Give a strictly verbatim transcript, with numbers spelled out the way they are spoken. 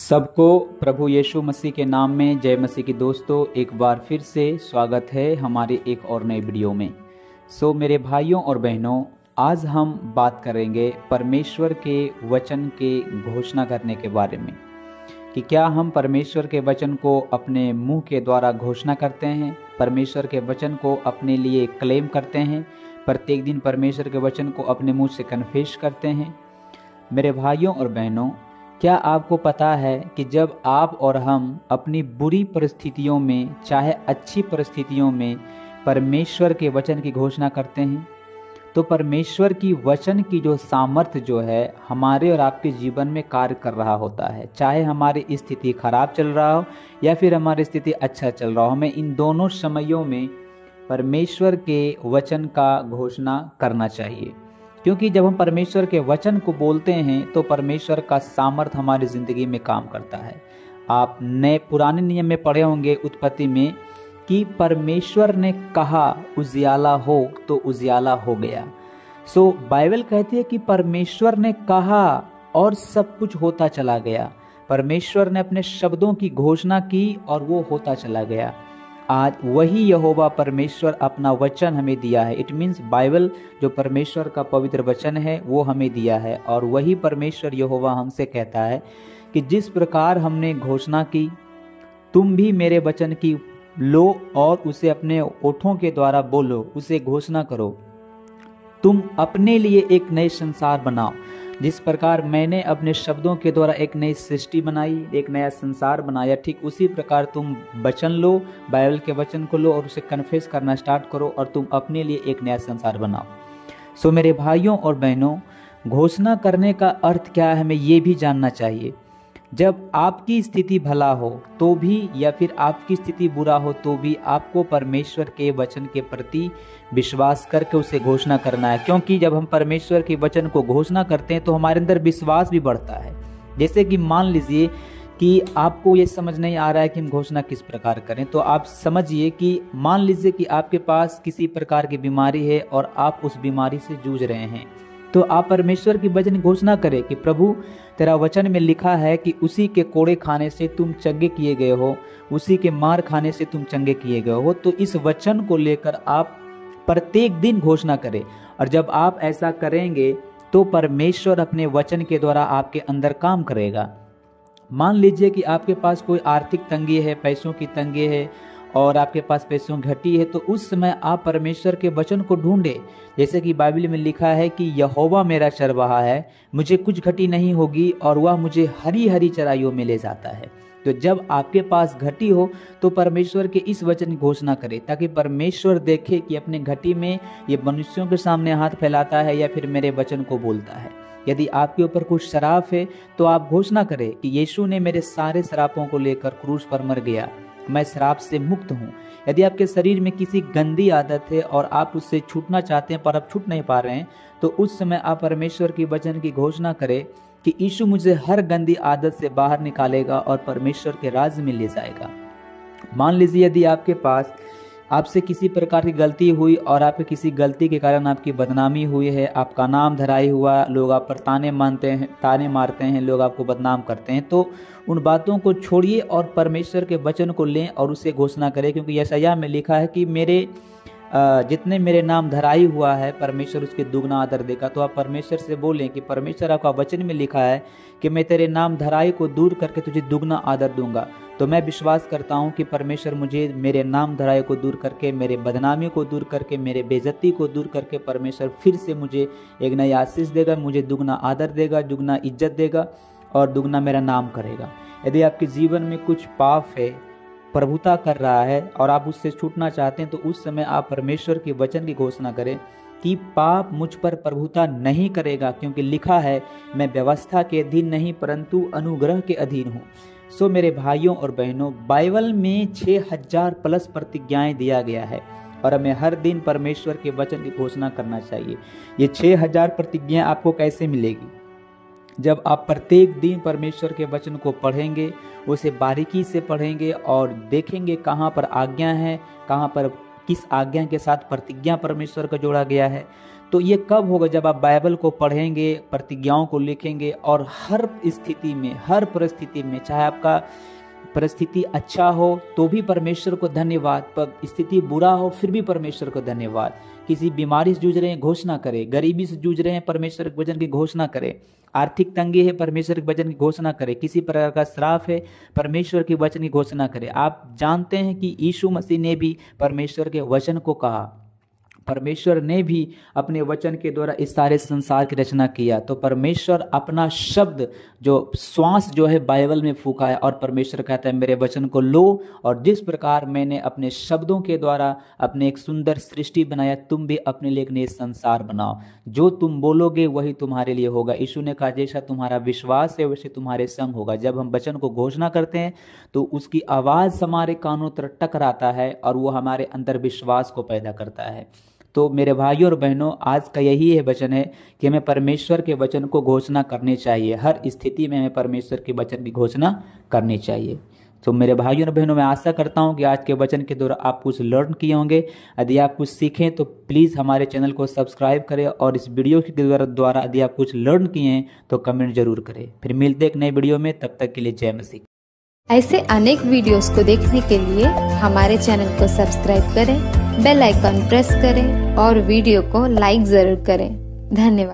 सबको प्रभु यीशु मसीह के नाम में जय मसीह की दोस्तों, एक बार फिर से स्वागत है हमारे एक और नए वीडियो में। सो मेरे भाइयों और बहनों, आज हम बात करेंगे परमेश्वर के वचन के घोषणा करने के बारे में कि क्या हम परमेश्वर के वचन को अपने मुंह के द्वारा घोषणा करते हैं, परमेश्वर के वचन को अपने लिए क्लेम करते हैं, प्रत्येक दिन परमेश्वर के वचन को अपने मुंह से कन्फेस करते हैं। मेरे भाइयों और बहनों, क्या आपको पता है कि जब आप और हम अपनी बुरी परिस्थितियों में चाहे अच्छी परिस्थितियों में परमेश्वर के वचन की घोषणा करते हैं तो परमेश्वर की वचन की जो सामर्थ्य जो है हमारे और आपके जीवन में कार्य कर रहा होता है। चाहे हमारी स्थिति खराब चल रहा हो या फिर हमारी स्थिति अच्छा चल रहा हो, हमें इन दोनों समयों में परमेश्वर के वचन का घोषणा करना चाहिए, क्योंकि जब हम परमेश्वर के वचन को बोलते हैं तो परमेश्वर का सामर्थ हमारी ज़िंदगी में काम करता है। आप नए पुराने नियम में पढ़े होंगे उत्पत्ति में कि परमेश्वर ने कहा उजियाला हो तो उजियाला हो गया। सो बाइबल कहती है कि परमेश्वर ने कहा और सब कुछ होता चला गया। परमेश्वर ने अपने शब्दों की घोषणा की और वो होता चला गया। आज वही यहोवा परमेश्वर अपना वचन हमें दिया है। इट मीन्स बाइबल जो परमेश्वर का पवित्र वचन है वो हमें दिया है, और वही परमेश्वर यहोवा हमसे कहता है कि जिस प्रकार हमने घोषणा की तुम भी मेरे वचन की लो और उसे अपने ओठों के द्वारा बोलो, उसे घोषणा करो। तुम अपने लिए एक नए संसार बनाओ। जिस प्रकार मैंने अपने शब्दों के द्वारा एक नई सृष्टि बनाई, एक नया संसार बनाया, ठीक उसी प्रकार तुम वचन लो, बाइबल के वचन को लो और उसे कन्फेस करना स्टार्ट करो और तुम अपने लिए एक नया संसार बनाओ। सो मेरे भाइयों और बहनों, घोषणा करने का अर्थ क्या है हमें ये भी जानना चाहिए। जब आपकी स्थिति भला हो तो भी या फिर आपकी स्थिति बुरा हो तो भी आपको परमेश्वर के वचन के प्रति विश्वास करके उसे घोषणा करना है, क्योंकि जब हम परमेश्वर के वचन को घोषणा करते हैं तो हमारे अंदर विश्वास भी बढ़ता है। जैसे कि मान लीजिए कि आपको ये समझ नहीं आ रहा है कि हम घोषणा किस प्रकार करें, तो आप समझिए कि मान लीजिए कि आपके पास किसी प्रकार की बीमारी है और आप उस बीमारी से जूझ रहे हैं, तो आप परमेश्वर की वचन घोषणा करें कि प्रभु तेरा वचन में लिखा है कि उसी के कोड़े खाने से तुम चंगे किए गए हो, उसी के मार खाने से तुम चंगे किए गए हो। तो इस वचन को लेकर आप प्रत्येक दिन घोषणा करें, और जब आप ऐसा करेंगे तो परमेश्वर अपने वचन के द्वारा आपके अंदर काम करेगा। मान लीजिए कि आपके पास कोई आर्थिक तंगी है, पैसों की तंगी है और आपके पास पैसों घटी है, तो उस समय आप परमेश्वर के वचन को ढूंढे। जैसे कि बाइबल में लिखा है कि यहोवा मेरा चरवाहा है, मुझे कुछ घटी नहीं होगी और वह मुझे हरी हरी चराइयों में ले जाता है। तो जब आपके पास घटी हो तो परमेश्वर के इस वचन की घोषणा करें, ताकि परमेश्वर देखे कि अपने घटी में ये मनुष्यों के सामने हाथ फैलाता है या फिर मेरे वचन को बोलता है। यदि आपके ऊपर कुछ शराप है तो आप घोषणा करें कि यीशु ने मेरे सारे शरापों को लेकर क्रूस पर मर गया, मैं शराब से मुक्त हूँ। यदि आपके शरीर में किसी गंदी आदत है और आप उससे छूटना चाहते हैं पर आप छूट नहीं पा रहे हैं, तो उस समय आप परमेश्वर की वचन की घोषणा करें कि यीशु मुझे हर गंदी आदत से बाहर निकालेगा और परमेश्वर के राज्य में ले जाएगा। मान लीजिए यदि आपके पास आपसे किसी प्रकार की गलती हुई और आपके किसी गलती के कारण आपकी बदनामी हुई है, आपका नाम धराई हुआ, लोग आप पर ताने मानते हैं ताने मारते हैं, लोग आपको बदनाम करते हैं, तो उन बातों को छोड़िए और परमेश्वर के वचन को लें और उसे घोषणा करें। क्योंकि यशायाह में लिखा है कि मेरे जितने मेरे नाम धराई हुआ है परमेश्वर उसके दुगना आदर देगा। तो आप परमेश्वर से बोलें कि परमेश्वर आपका वचन में लिखा है कि मैं तेरे नाम धराई को दूर करके तुझे दुगना आदर दूंगा। तो मैं विश्वास करता हूं कि परमेश्वर मुझे मेरे नाम धराई को दूर करके, मेरे बदनामी को दूर करके, मेरे बेइज्जती को दूर करके परमेश्वर फिर से मुझे एक नई आशीष देगा, मुझे दुगना आदर देगा, दुगना इज्जत देगा और दुगना मेरा नाम करेगा। यदि आपके जीवन में कुछ पाप है, प्रभुता कर रहा है और आप उससे छूटना चाहते हैं, तो उस समय आप परमेश्वर के वचन की घोषणा करें कि पाप मुझ पर प्रभुता नहीं करेगा, क्योंकि लिखा है मैं व्यवस्था के अधीन नहीं परंतु अनुग्रह के अधीन हूँ। सो मेरे भाइयों और बहनों, बाइबल में छः हजार प्लस प्रतिज्ञाएं दिया गया है और हमें हर दिन परमेश्वर के वचन की घोषणा करना चाहिए। ये छः हजार प्रतिज्ञाएं आपको कैसे मिलेगी? जब आप प्रत्येक दिन परमेश्वर के वचन को पढ़ेंगे, उसे बारीकी से पढ़ेंगे और देखेंगे कहाँ पर आज्ञा है, कहाँ पर किस आज्ञा के साथ प्रतिज्ञा परमेश्वर का जोड़ा गया है, तो ये कब होगा? जब आप बाइबल को पढ़ेंगे, प्रतिज्ञाओं को लिखेंगे और हर स्थिति में, हर परिस्थिति में, चाहे आपका परिस्थिति अच्छा हो तो भी परमेश्वर को धन्यवाद, पर स्थिति बुरा हो फिर भी परमेश्वर को धन्यवाद। किसी बीमारी से जूझ रहे हैं, घोषणा करें। गरीबी से जूझ रहे हैं, परमेश्वर के वचन की घोषणा करें। आर्थिक तंगी है, परमेश्वर के वचन की घोषणा करें। किसी प्रकार का श्राप है, परमेश्वर के वचन की घोषणा करें। आप जानते हैं कि यीशु मसीह ने भी परमेश्वर के वचन को कहा, परमेश्वर ने भी अपने वचन के द्वारा इस सारे संसार की रचना किया। तो परमेश्वर अपना शब्द, जो श्वास जो है बाइबल में फूका है, और परमेश्वर कहता है मेरे वचन को लो, और जिस प्रकार मैंने अपने शब्दों के द्वारा अपने एक सुंदर सृष्टि बनाया, तुम भी अपने लिए एक नए संसार बनाओ। जो तुम बोलोगे वही तुम्हारे लिए होगा। यीशु ने कहा जैसा तुम्हारा विश्वास है वैसे तुम्हारे संग होगा। जब हम वचन को घोषणा करते हैं तो उसकी आवाज़ हमारे कानों पर टकराता है और वो हमारे अंदर विश्वास को पैदा करता है। तो मेरे भाइयों और बहनों, आज का यही है वचन है कि हमें परमेश्वर के वचन को घोषणा करनी चाहिए। हर स्थिति में हमें परमेश्वर के वचन की घोषणा करनी चाहिए। तो मेरे भाइयों और बहनों, मैं आशा करता हूं कि आज के वचन के द्वारा आप कुछ लर्न किए होंगे। यदि आप कुछ सीखें तो प्लीज़ हमारे चैनल को सब्सक्राइब करें, और इस वीडियो के द्वारा द्वारा यदि आप कुछ लर्न किए हैं तो कमेंट जरूर करें। फिर मिलते एक नए वीडियो में, तब तक के लिए जय मसीह। ऐसे अनेक वीडियोस को देखने के लिए हमारे चैनल को सब्सक्राइब करें, बेल आइकन प्रेस करें और वीडियो को लाइक जरूर करें। धन्यवाद।